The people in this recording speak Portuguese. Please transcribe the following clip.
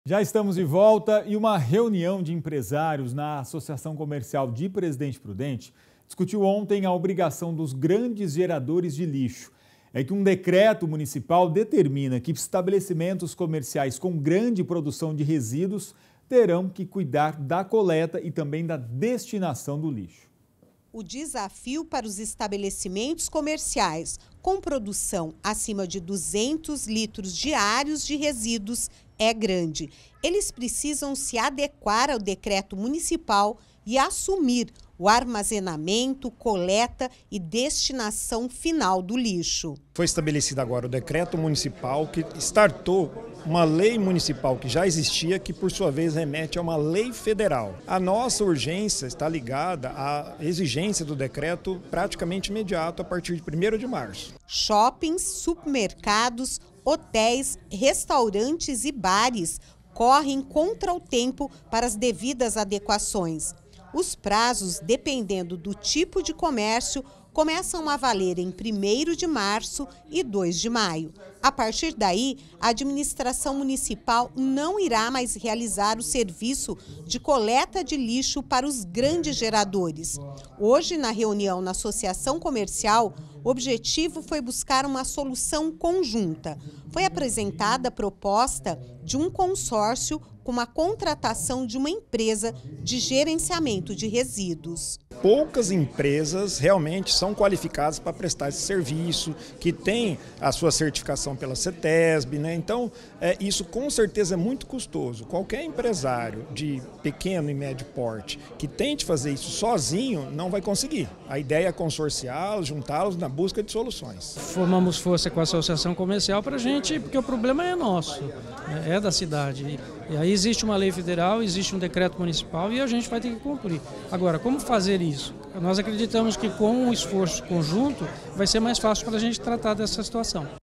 Já estamos de volta e uma reunião de empresários na Associação Comercial de Presidente Prudente discutiu ontem a obrigação dos grandes geradores de lixo. É que um decreto municipal determina que estabelecimentos comerciais com grande produção de resíduos terão que cuidar da coleta e também da destinação do lixo. O desafio para os estabelecimentos comerciais com produção acima de 200 litros diários de resíduos é grande. Eles precisam se adequar ao decreto municipal e assumir o armazenamento, coleta e destinação final do lixo. Foi estabelecido agora o decreto municipal que startou uma lei municipal que já existia, que por sua vez remete a uma lei federal. A nossa urgência está ligada à exigência do decreto praticamente imediato a partir de 1º de março. Shoppings, supermercados, hotéis, restaurantes e bares correm contra o tempo para as devidas adequações. Os prazos, dependendo do tipo de comércio, começam a valer em 1º de março e 2 de maio. A partir daí, a administração municipal não irá mais realizar o serviço de coleta de lixo para os grandes geradores. Hoje, na reunião na Associação Comercial, o objetivo foi buscar uma solução conjunta. Foi apresentada a proposta de um consórcio com a contratação de uma empresa de gerenciamento de resíduos. Poucas empresas realmente são qualificadas para prestar esse serviço, que tem a sua certificação pela CETESB, né? Então, isso com certeza é muito custoso. Qualquer empresário de pequeno e médio porte que tente fazer isso sozinho não vai conseguir. A ideia é consorciá-los, juntá-los na busca de soluções. Formamos força com a Associação Comercial para a gente, porque o problema é nosso, é da cidade. E aí existe uma lei federal, existe um decreto municipal e a gente vai ter que cumprir. Agora, como fazer isso? Nós acreditamos que com um esforço conjunto vai ser mais fácil para a gente tratar dessa situação.